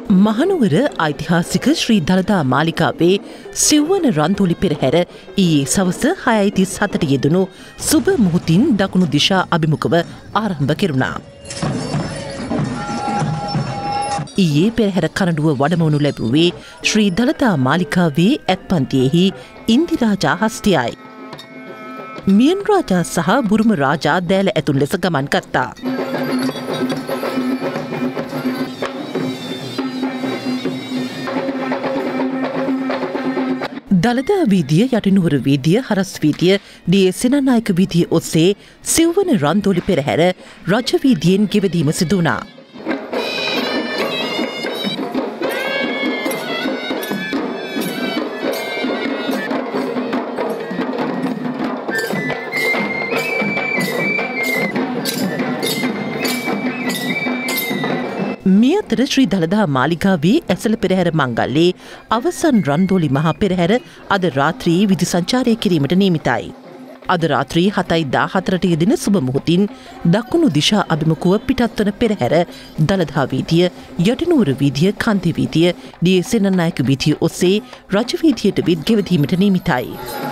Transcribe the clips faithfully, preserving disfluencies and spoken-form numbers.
මහනුවර ඓතිහාසික ශ්‍රී දළදා මාලිගාවේ සිව්වන රන්තෝලි පෙරහැර ඊයේ සවස හයයි තිස් හතට යෙදුණු සුබ මුහුතින් දකුණු දිශා අභිමුඛව ආරම්භ කෙරුණා. ඊයේ පෙරහැර කරඬුව වඩමවනු ලැබුවේ ශ්‍රී දළදා මාලිගාවේ ඇත්පන්තියෙහි ඉන්දිරාජා හස්තියයි. මියන් රාජා සහ බුරුම රාජා දෑල ඇතුන් ලෙස ගමන් කත්තා. දළදා වීදිය, යටිනුවර වීදිය, හරස් වීදිය, ඩී සේනානායක වීදිය ඔස්සේ සිව්වන රන්තෝලි පෙරහැර රජ වීදියෙන් ගෙවදීම සිදු වුණා. මේ අතර ශ්‍රී දළදා මාලිගාවේ ඇසළ පෙරහැර මංගල්‍යයේ අවසන් රන්තෝලි මහා පෙරහැර අද රාත්‍රියේ විධි සංචාරය කිරීමට නියමිතයි. අද රාත්‍රී හතයි දාහතරට යෙදෙන සුබ මුහුතින් දකුණු දිශා අභිමුඛව පිටත්වන පෙරහැර දළදා වීදිය, යටිනුවර වීදිය, කාන්ති වීදිය, ඩී සේනානායක වීදිය ඔස්සේ රජ වීදියට විත් ගෙවදීමට නියමිතයි.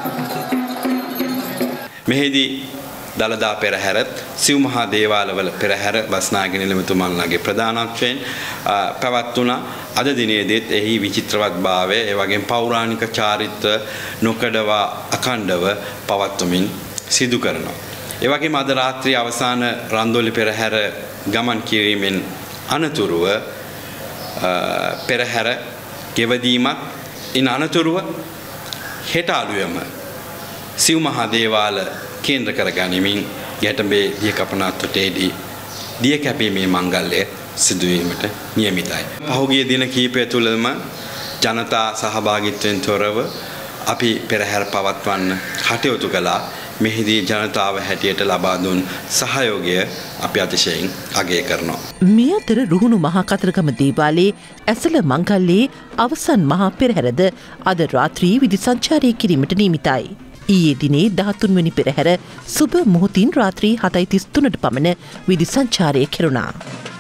මෙහිදී දළදා පෙරහැරත් සිව් මහා දේවාලවල පෙරහැර බස්නායක නිලමේතුමන්ලාගේ ප්‍රධානත්වයෙන් පැවැත්වුණා. අද දිනයේදීත් එහි විචිත්‍රවත් භාවය, ඒ වගේම පෞරාණික චාරිත්‍ර නොකඩවා අඛණ්ඩව පවත්වමින් සිදු කරනවා. ඒ වගේම අද රාත්‍රියේ අවසාන රන්තෝලි පෙරහැර ගමන් කිරීමෙන් අනතුරුව පෙරහැර ගෙවදීමත් ඉන් අනතුරුව හෙට අලුයම සිව් මහා දේවාල කේන්ද්‍ර කර ගනිමින් ගැටඹේ දිය කපනාතුටේදී දිය කැපීමේ මංගල්‍යය සිදුවීමට නියමිතයි. පහුගිය දින කිහිපය තුළම ජනතා සහභාගීත්වයෙන් තොරව අපි පෙරහැර පවත්වන්න කටයුතු කළා. මෙහිදී ජනතාව හැටියට ලබා දුන් සහයෝගය අපි අතිශයින් අගය කරනවා. මේ අතර රුහුණු මහා කතරගම දේවාලයේ ඇසළ මංගල්‍යයේ අවසන් මහා පෙරහැරද අද රාත්‍රී විධි සංචාරය කිරීමට නියමිතයි. ඊයේ දිනේ දහතුන්වැනි පෙරහැර සුබ මුහුතින් රාත්‍රී හතයි තිස් තුනට පමණ විධි සංචාරය කෙරුණා.